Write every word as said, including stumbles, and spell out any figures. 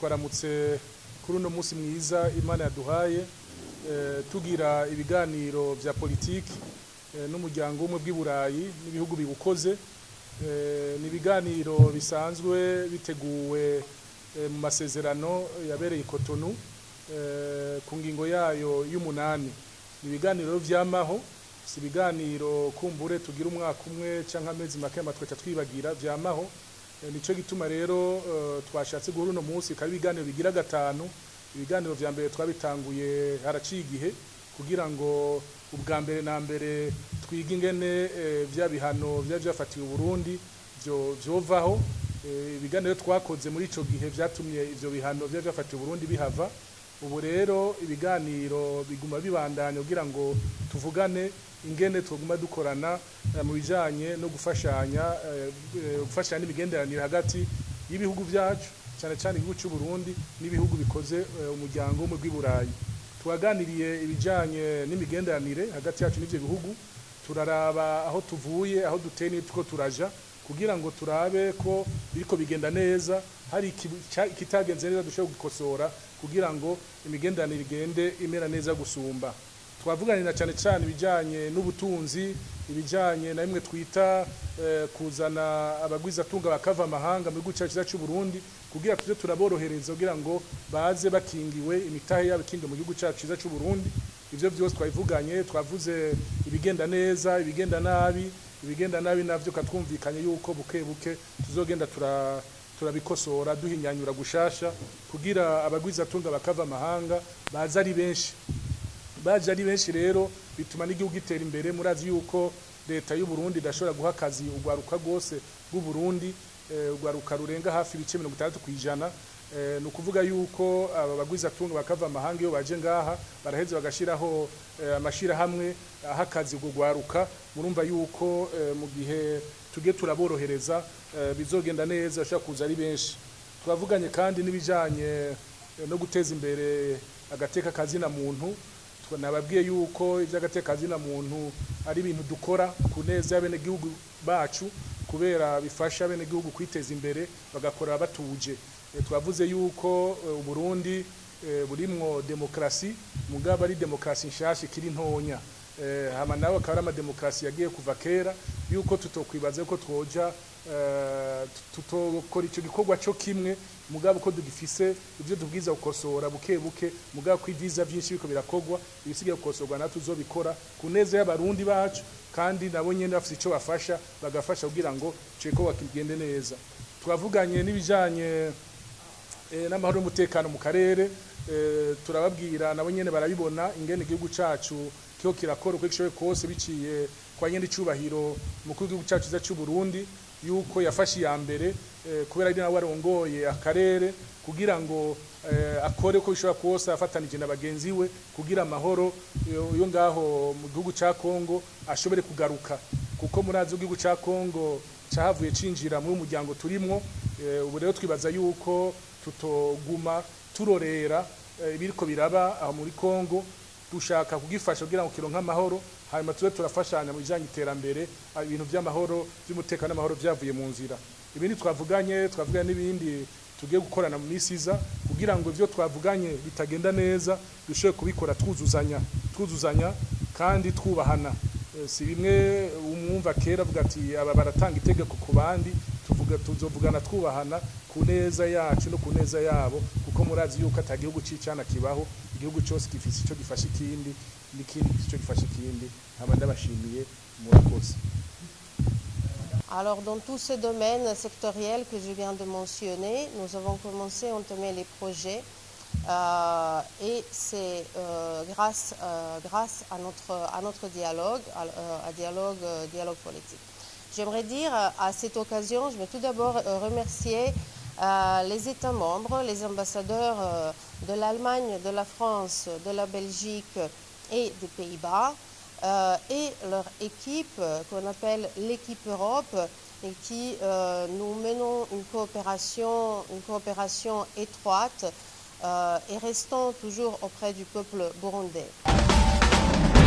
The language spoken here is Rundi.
twabaramutse kuri uno munsi mwiza Imana yaduhaye tugira ibiganiro vya politiki n'umuryango umwe bw'Iburayi n'ibihugu bibukoze. Ni ibiganiro bisanzwe biteguwe mu masezerano yabereye Cotonou ku ngingo yayo y'umunani. Ni ibiganiro vyamaho, si ibiganiro kumbure tugira umwaka umwe canke amezi make amatwe twibagira vyamaho. Nico gituma rero twashatse guhura uno munsi kandi ibiganiro bigira gatanu. Ibiganiro vya mbere twabitanguye haraciye igihe kugira ngo ubwa mbere na mbere twiga ingene vya bihano vya vyafatiwe Burundi byo byovaho. Ibiganiro twakoze muri ico gihe vyatumye ivyo bihano vya vyafatiwe Burundi bihava. Ubu rero ibiganiro biguma bibandanya kugira ngo tuvugane ingene tuguma dukorana mu bijanye no gufashanya gufashanya n'imigenderanire hagati y'ibihugu vyacu cyane cyane igihugu cy'u Burundi n'ibihugu bikoze umuryango umwe bw'Iburayi. Twaganiriye ibijanye n'imigenderanire hagati yacu n'ivyo bihugu, turaraba aho tuvuye aho duteye n'itwo turaja kugira ngo turabe ko biriko bigenda neza, hari ikitagenze neza dushobora gukosora kugira ngo imigenderanire igende imera neza gusumba. Twavuganira cyane cyane ibijanye n'ubutunzi, ibijanye na bimwe twita kuzana abagwiza tunga bakava amahanga mu gihugu cyacu cy'u Burundi kugira tuje turaborohereza kugira ngo baze bakingiwe imitahe yabo kinga mu gihugu cyacu cy'u Burundi. Ivyo byose twabivuganye, twavuze ibigenda neza, ibigenda nabi, ibigenda nabi navyo katwumvikanye yuko buke buke tuzogenda tura turabikosora duhinyanyura gushasha kugira abagwiza tunga bakava amahanga baza ari benshi. Baje ari benshi rero bituma n'igihugu gitera imbere. Murazi yuko leta y'u Burundi idashobora guha akazi ugwaruka gose bw'u Burundi, ugwaruka rurenga hafi ibice mirongo itandatu kwijana. No kuvuga yuko aba bagwiza tunga bakava amahanga iyo baje ngaha baraheze bagashiraho amashira hamwe ahakazi ugwaruka. Murumva yuko mu gihe tugiye turaborohereza bizogenda neza, bashaka kuza ari benshi. Twavuganye kandi n'ibijanye no guteza imbere agateka kazina muntu. Nababwiye yuko ivy'agateka kazina muntu ari ibintu dukora ku neza y'abene gihugu bacu kubera bifasha abene gihugu kwiteza imbere bagakora batuje. Twavuze yuko u Burundi burimwo demokrasi mugaba ari demokrasi nshasha kiri ntonya. Hama nawe akaba ama demokrasi yagiye kuva kera yuko tutokwibaza ko twoja tutokora ico gikorwa cyo kimwe mugabo ko dugifise ivyo tubwiza gukosora buke buke mugabo kwiviza vyinshi biko birakogwa ibisigaye gukosorwa na tuzobikora ku neza y'abarundi bacu kandi nabo nyene bafite ico bafasha bagafasha kugira ngo ceko wakigende neza. Twavuganye n'ibijanye n'amahoro n'umutekano mu karere. Turababwira nabo nyene barabibona ingene igihugu cacu kyo kirakora uko gishoboye kose biciye kwa nyene icubahiro mukuru w'igihugu cacu cy'u Burundi yuko yafashe ya mbere kubera ari nawe arongoye akarere kugira ngo akore ko bishobora kose afatanije na bagenzi we kugira amahoro yo ngaho mu gihugu ca Kongo ashobore kugaruka, kuko murazi igihugu ca Kongo cahavuye cinjira mu muryango turimwo. Ubu rero twibaza yuko tutoguma turorera ibiriko biraba aho muri Kongo, dushaka kugifasha kugira ngo kironka amahoro hanyuma tuze turafashanya mu bijanye iterambere, ibintu by'amahoro by'umutekano n'amahoro byavuye mu nzira. Ibindi twavuganye twavuganye n'ibindi tugiye gukorana mu misiza kugira ngo ivyo twavuganye bitagenda neza dushobore kubikora twuzuzanya twuzuzanya kandi twubahana. Si bimwe umwumva kera avuga ati aba baratanga itegeko ku bandi, tuvuga tuzovugana twubahana ku neza yacu no ku neza yabo, kuko murazi yuko atagihugu cicana kibaho, igihugu cyose gifise ico gifasha ikindi n'ikindi ico gifasha ikindi. Abandi bashimiye murakoze. Alors dans tous ces domaines sectoriels que je viens de mentionner, nous avons commencé à entamer les projets euh, et c'est euh, grâce, euh, grâce à notre, à notre dialogue, à, à dialogue, euh, dialogue politique. J'aimerais dire à cette occasion, je vais tout d'abord euh, remercier euh, les États membres, les ambassadeurs euh, de l'Allemagne, de la France, de la Belgique et des Pays-Bas, Euh, et leur équipe euh, qu'on appelle l'équipe Europe et qui euh, nous menons une coopération, une coopération étroite euh, et restons toujours auprès du peuple burundais.